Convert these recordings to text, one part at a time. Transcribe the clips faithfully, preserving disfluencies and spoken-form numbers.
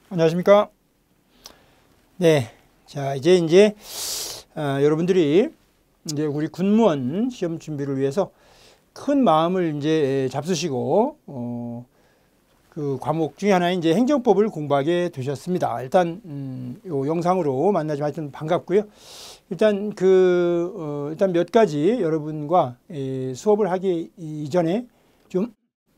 안녕하십니까. 네. 자, 이제, 이제, 어, 여러분들이 이제 우리 군무원 시험 준비를 위해서 큰 마음을 이제 잡수시고, 어, 그 과목 중에 하나인 이제 행정법을 공부하게 되셨습니다. 일단, 음, 요 영상으로 만나지만 하여튼 반갑고요. 일단 그, 어, 일단 몇 가지 여러분과 이 수업을 하기 이전에 좀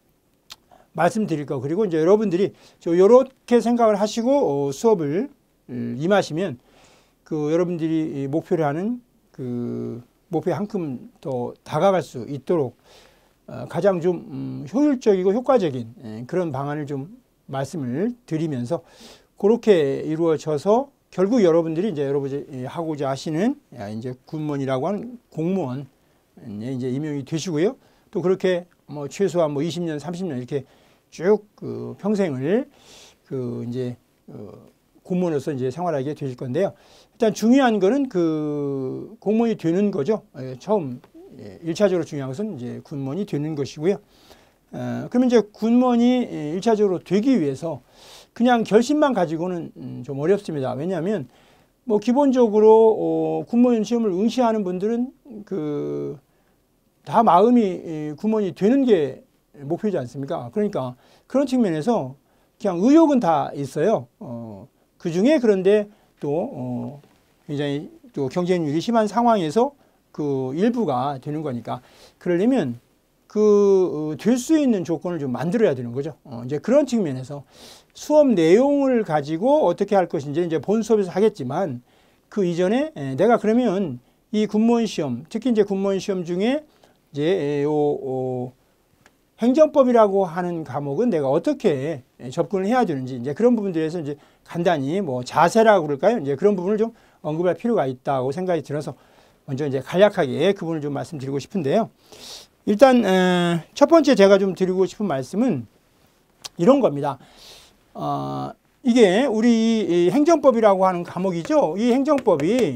말씀드릴 거, 그리고 이제 여러분들이 요렇게 생각을 하시고 어, 수업을 임하시면 그 여러분들이 목표로 하는 그 목표에 한큼 더 다가갈 수 있도록 어, 가장 좀 음, 효율적이고 효과적인 예, 그런 방안을 좀 말씀을 드리면서 그렇게 이루어져서 결국 여러분들이 이제 여러분이 하고자 하시는 이제 군무원이라고 하는 공무원 이제 임용이 되시고요. 또 그렇게 뭐 최소한 뭐 이십 년, 삼십 년 이렇게 쭉 그 평생을 그 이제 어 공무원으로서 이제 생활하게 되실 건데요. 일단 중요한 거는 그 공무원이 되는 거죠. 예, 처음 예, 일차적으로 중요한 것은 이제 군무원이 되는 것이고요. 어, 그러면 이제 군무원이 일차적으로 되기 위해서 그냥 결심만 가지고는 음, 좀 어렵습니다. 왜냐하면 뭐 기본적으로 어, 군무원 시험을 응시하는 분들은 그 다 마음이 군무원이 되는 게 목표지 않습니까? 그러니까 그런 측면에서 그냥 의욕은 다 있어요. 어, 그 중에 그런데 또 어, 굉장히 또 경쟁률이 심한 상황에서 그 일부가 되는 거니까 그러려면 그 될 수 있는 조건을 좀 만들어야 되는 거죠. 어, 이제 그런 측면에서 수업 내용을 가지고 어떻게 할 것인지 이제 본 수업에서 하겠지만 그 이전에 내가 그러면 이 군무원 시험, 특히 이제 군무원 시험 중에 이제 요, 요 행정법이라고 하는 과목은 내가 어떻게 접근을 해야 되는지 이제 그런 부분들에서 이제 간단히 뭐 자세라고 그럴까요? 이제 그런 부분을 좀 언급할 필요가 있다고 생각이 들어서 먼저 이제 간략하게 그 부분을 좀 말씀드리고 싶은데요. 일단 첫 번째 제가 좀 드리고 싶은 말씀은 이런 겁니다. 어, 이게 우리 이 행정법이라고 하는 과목이죠. 이 행정법이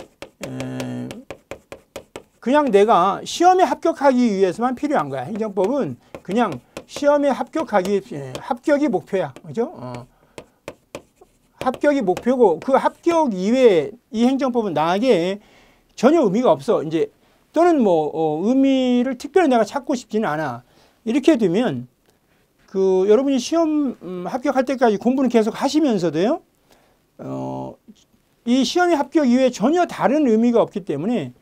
에, 그냥 내가 시험에 합격하기 위해서만 필요한 거야. 행정법은 그냥 시험에 합격하기, 합격이 목표야. 그죠? 어. 합격이 목표고 그 합격 이외에 이 행정법은 나에게 전혀 의미가 없어. 이제 또는 뭐, 어, 의미를 특별히 내가 찾고 싶지는 않아. 이렇게 되면 그 여러분이 시험 음, 합격할 때까지 공부는 계속 하시면서도요, 어, 이 시험에 합격 이외에 전혀 다른 의미가 없기 때문에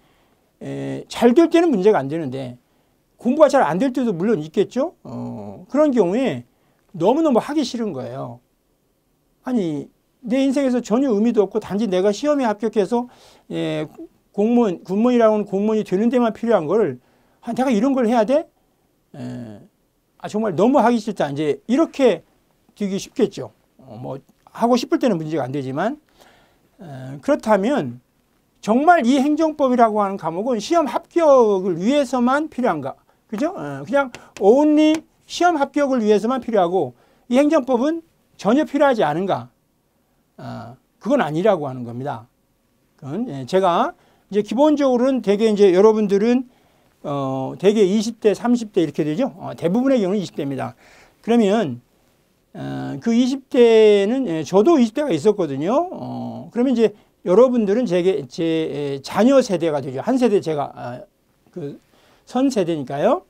잘 될 때는 문제가 안 되는데 공부가 잘 안 될 때도 물론 있겠죠. 어, 그런 경우에 너무너무 하기 싫은 거예요. 아니 내 인생에서 전혀 의미도 없고 단지 내가 시험에 합격해서 예, 공무원, 군무원이라고 하는 공무원이 되는 데만 필요한 거를 아, 내가 이런 걸 해야 돼? 에, 아, 정말 너무 하기 싫다. 이제 이렇게 되기 쉽겠죠. 어, 뭐 하고 싶을 때는 문제가 안 되지만 에, 그렇다면 정말 이 행정법이라고 하는 과목은 시험 합격을 위해서만 필요한가? 그죠? 어, 그냥 only 시험 합격을 위해서만 필요하고 이 행정법은 전혀 필요하지 않은가? 어, 그건 아니라고 하는 겁니다. 그건 예, 제가 이제 기본적으로는 대개 이제 여러분들은 어, 대개 이십 대, 삼십 대 이렇게 되죠. 어, 대부분의 경우는 이십 대입니다. 그러면 어, 그 이십 대는 예, 저도 이십 대가 있었거든요. 어, 그러면 이제 여러분들은 제, 제 자녀 세대가 되죠. 한 세대 제가 아, 그 선 세대니까요.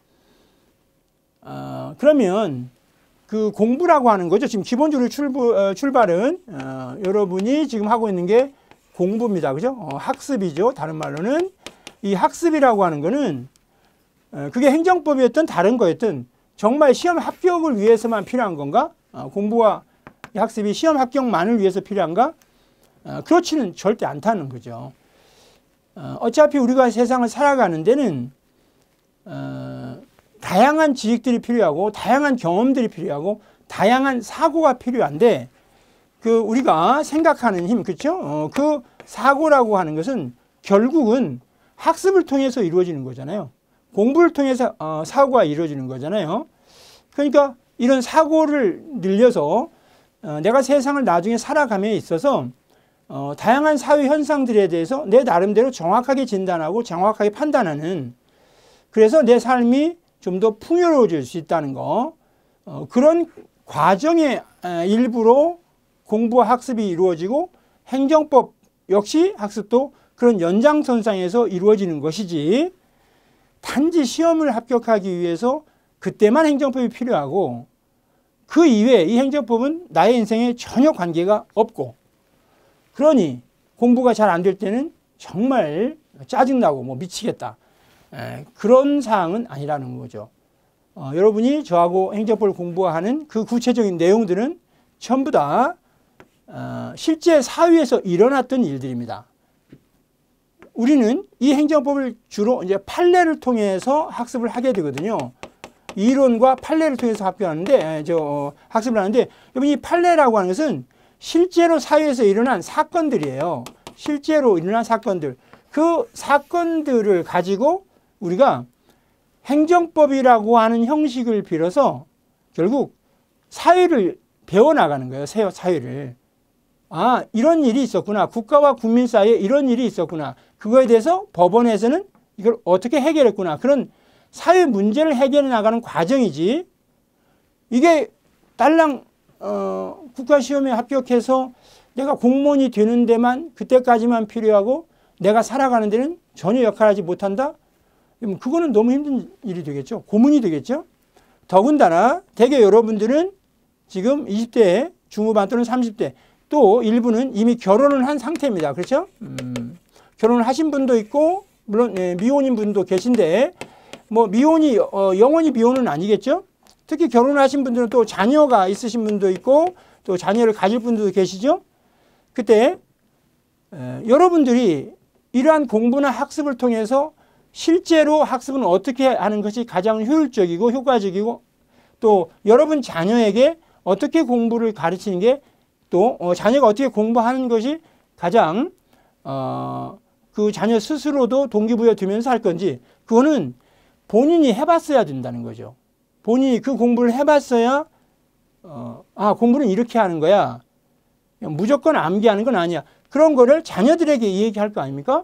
어, 그러면 그 공부라고 하는 거죠. 지금 기본적으로 출부, 어, 출발은 어, 여러분이 지금 하고 있는 게 공부입니다. 그죠? 어, 학습이죠. 다른 말로는 이 학습이라고 하는 거는 어, 그게 행정법이었든 다른 거였든 정말 시험 합격을 위해서만 필요한 건가? 어, 공부와 학습이 시험 합격만을 위해서 필요한가? 어, 그렇지는 절대 않다는 거죠. 어, 어차피 우리가 세상을 살아가는 데는 어, 다양한 지식들이 필요하고 다양한 경험들이 필요하고 다양한 사고가 필요한데 그 우리가 생각하는 힘, 그렇죠? 어, 그 사고라고 하는 것은 결국은 학습을 통해서 이루어지는 거잖아요. 공부를 통해서 어, 사고가 이루어지는 거잖아요. 그러니까 이런 사고를 늘려서 어, 내가 세상을 나중에 살아감에 있어서 어, 다양한 사회 현상들에 대해서 내 나름대로 정확하게 진단하고 정확하게 판단하는, 그래서 내 삶이 좀 더 풍요로워질 수 있다는 거, 어, 그런 과정의 일부로 공부와 학습이 이루어지고 행정법 역시 학습도 그런 연장선상에서 이루어지는 것이지 단지 시험을 합격하기 위해서 그때만 행정법이 필요하고 그 이외에 이 행정법은 나의 인생에 전혀 관계가 없고 그러니 공부가 잘 안 될 때는 정말 짜증나고 뭐 미치겠다. 에, 그런 사항은 아니라는 거죠. 어, 여러분이 저하고 행정법을 공부하는 그 구체적인 내용들은 전부 다 어, 실제 사회에서 일어났던 일들입니다. 우리는 이 행정법을 주로 이제 판례를 통해서 학습을 하게 되거든요. 이론과 판례를 통해서 학교하는데, 저, 어, 학습을 하는데, 여러분 이 판례라고 하는 것은 실제로 사회에서 일어난 사건들이에요. 실제로 일어난 사건들. 그 사건들을 가지고 우리가 행정법이라고 하는 형식을 빌어서 결국 사회를 배워나가는 거예요. 사회를. 아, 이런 일이 있었구나. 국가와 국민 사이에 이런 일이 있었구나. 그거에 대해서 법원에서는 이걸 어떻게 해결했구나. 그런 사회 문제를 해결해 나가는 과정이지. 이게 딸랑 어, 국가시험에 합격해서 내가 공무원이 되는 데만 그때까지만 필요하고 내가 살아가는 데는 전혀 역할하지 못한다? 그거는 너무 힘든 일이 되겠죠. 고문이 되겠죠. 더군다나 대개 여러분들은 지금 이십 대 중후반 또는 삼십 대 또 일부는 이미 결혼을 한 상태입니다. 그렇죠? 음, 결혼을 하신 분도 있고 물론 예, 미혼인 분도 계신데 뭐 미혼이 어, 영원히 미혼은 아니겠죠? 특히 결혼하신 분들은 또 자녀가 있으신 분도 있고 또 자녀를 가질 분들도 계시죠? 그때 에, 여러분들이 이러한 공부나 학습을 통해서 실제로 학습은 어떻게 하는 것이 가장 효율적이고 효과적이고 또 여러분 자녀에게 어떻게 공부를 가르치는 게 또 어, 자녀가 어떻게 공부하는 것이 가장 어, 그 자녀 스스로도 동기부여 되면서 할 건지 그거는 본인이 해봤어야 된다는 거죠. 본인이 그 공부를 해봤어야 어, 아 공부는 이렇게 하는 거야. 무조건 암기하는 건 아니야. 그런 거를 자녀들에게 얘기할 거 아닙니까?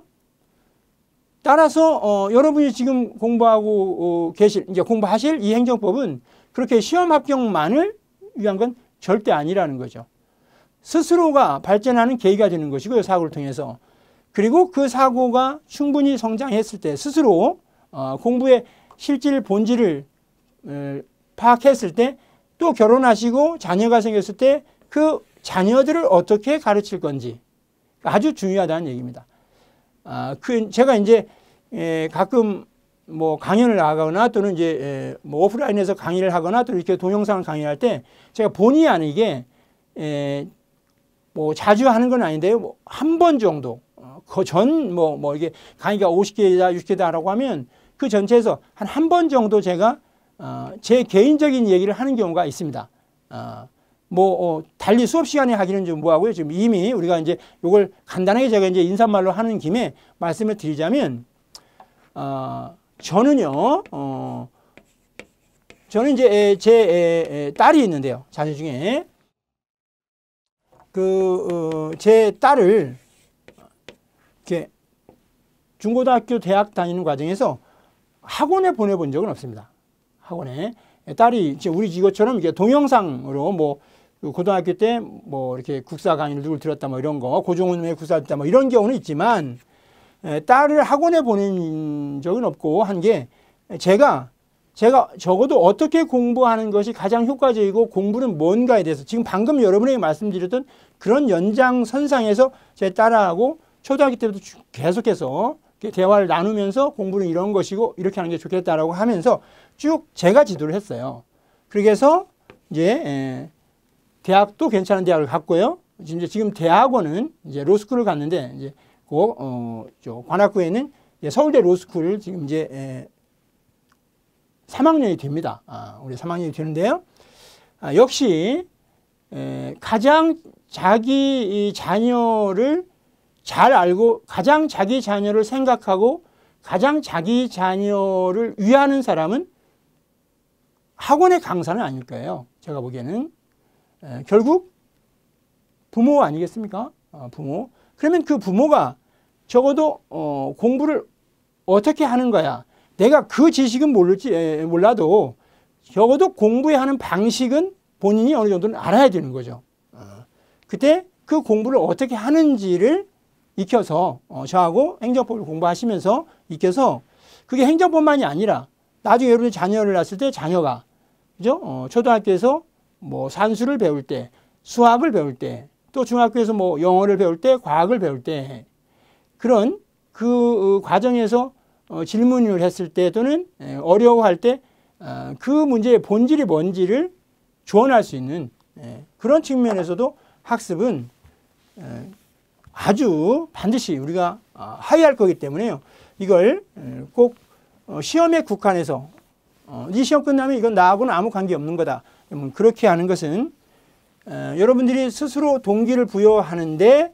따라서 어, 여러분이 지금 공부하고 어, 계실 이제 공부하실 이 행정법은 그렇게 시험 합격만을 위한 건 절대 아니라는 거죠. 스스로가 발전하는 계기가 되는 것이고요. 사고를 통해서. 그리고 그 사고가 충분히 성장했을 때 스스로 어, 공부의 실질 본질을 어, 파악했을 때 또 결혼하시고 자녀가 생겼을 때 그 자녀들을 어떻게 가르칠 건지 아주 중요하다는 얘기입니다. 아, 그 제가 이제 에, 가끔 뭐 강연을 나가거나 또는 이제 에, 뭐 오프라인에서 강의를 하거나 또 이렇게 동영상을 강의할 때 제가 본의 아니게 에, 뭐 자주 하는 건 아닌데요. 뭐 한 번 정도 그 전 뭐 뭐 이게 강의가 오십 개다 육십 개다라고 하면 그 전체에서 한 한 번 정도 제가 어, 제 개인적인 얘기를 하는 경우가 있습니다. 어, 뭐 어, 달리 수업 시간에 하기는 좀 뭐하고요. 지금 이미 우리가 이제 이걸 간단하게 제가 이제 인사말로 하는 김에 말씀을 드리자면 어, 저는요. 어, 저는 이제 제 에, 에, 딸이 있는데요. 자녀 중에 그 제 어, 딸을 이렇게 중고등학교 대학 다니는 과정에서 학원에 보내본 적은 없습니다. 학원에 딸이 이제 우리 이것처럼 이게 동영상으로 뭐 고등학교 때 뭐 이렇게 국사 강의를 누굴 들었다 뭐 이런 거 고종훈의 국사 듣다 뭐 이런 경우는 있지만 딸을 학원에 보낸 적은 없고 한 게 제가 제가 적어도 어떻게 공부하는 것이 가장 효과적이고 공부는 뭔가에 대해서 지금 방금 여러분에게 말씀드렸던 그런 연장선상에서 제 딸하고 초등학교 때부터 계속해서 대화를 나누면서 공부는 이런 것이고 이렇게 하는 게 좋겠다라고 하면서 쭉 제가 지도를 했어요. 그래서 이제 대학도 괜찮은 대학을 갔고요. 이제 지금 대학원은 이제 로스쿨을 갔는데 이제 그 어, 저 관악구에 있는 서울대 로스쿨을 지금 이제 삼 학년이 됩니다. 아, 우리 삼 학년이 되는데요. 아, 역시 에, 가장 자기 이 자녀를 잘 알고 가장 자기 자녀를 생각하고 가장 자기 자녀를 위하는 사람은 학원의 강사는 아닐 거예요. 제가 보기에는. 에, 결국 부모 아니겠습니까? 어, 부모. 그러면 그 부모가 적어도 어, 공부를 어떻게 하는 거야. 내가 그 지식은 모를지 에, 몰라도 적어도 공부해야 하는 방식은 본인이 어느 정도는 알아야 되는 거죠. 어. 그때 그 공부를 어떻게 하는지를 익혀서 어, 저하고 행정법을 공부하시면서 익혀서 그게 행정법만이 아니라 나중에 여러분이 자녀를 낳았을 때 자녀가 그죠? 어, 초등학교에서 뭐 산수를 배울 때, 수학을 배울 때, 또 중학교에서 뭐 영어를 배울 때, 과학을 배울 때 그런 그 과정에서 어, 질문을 했을 때 또는 어려워할 때 그 문제의 본질이 뭔지를 조언할 수 있는 그런 측면에서도 학습은 아주 반드시 우리가 하여야 할 거기 때문에요. 이걸 꼭 시험에 국한해서 이 시험 끝나면 이건 나하고는 아무 관계없는 거다. 그렇게 하는 것은 여러분들이 스스로 동기를 부여하는데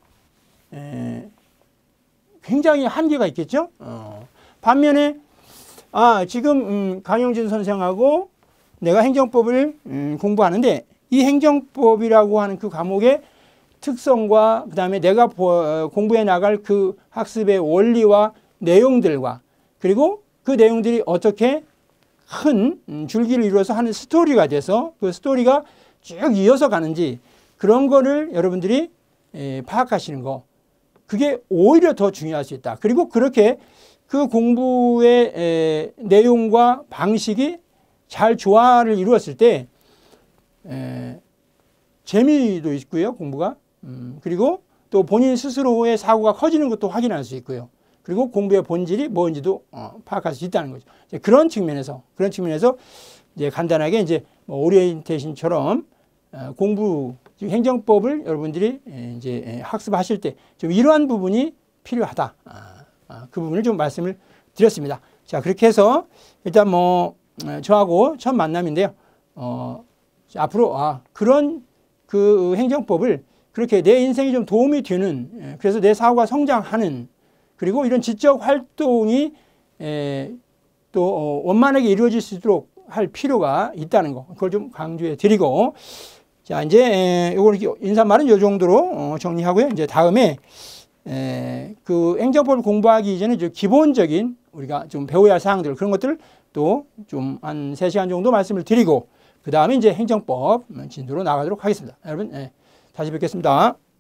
굉장히 한계가 있겠죠. 반면에 아 지금 음, 강영진 선생하고 내가 행정법을 음, 공부하는데 이 행정법이라고 하는 그 과목의 특성과 그 다음에 내가 보, 공부해 나갈 그 학습의 원리와 내용들과 그리고 그 내용들이 어떻게 큰 줄기를 이루어서 하는 스토리가 돼서 그 스토리가 쭉 이어서 가는지 그런 거를 여러분들이 에, 파악하시는 거 그게 오히려 더 중요할 수 있다. 그리고 그렇게 그 공부의 에, 내용과 방식이 잘 조화를 이루었을 때 에, 재미도 있고요. 공부가. 음, 그리고 또 본인 스스로의 사고가 커지는 것도 확인할 수 있고요. 그리고 공부의 본질이 뭔지도 어, 파악할 수 있다는 거죠. 이제 그런 측면에서 그런 측면에서 이제 간단하게 이제 뭐 오리엔테이션처럼 어, 공부 행정법을 여러분들이 이제 학습하실 때 좀 이러한 부분이 필요하다. 아, 아, 그 부분을 좀 말씀을 드렸습니다. 자 그렇게 해서 일단 뭐 저하고 첫 만남인데요. 어, 앞으로 아, 그런 그 행정법을 그렇게 내 인생에 좀 도움이 되는 그래서 내 사고가 성장하는 그리고 이런 지적 활동이 에, 또 어, 원만하게 이루어질 수 있도록 할 필요가 있다는 거 그걸 좀 강조해 드리고 자 이제 요거 인사말은 요 정도로 어, 정리하고요. 이제 다음에 에, 그 행정법을 공부하기 이전에 좀 기본적인 우리가 좀 배워야 할 사항들 그런 것들 또 좀 한 세 시간 정도 말씀을 드리고 그 다음에 이제 행정법 진도로 나가도록 하겠습니다. 여러분 에, 다시 뵙겠습니다.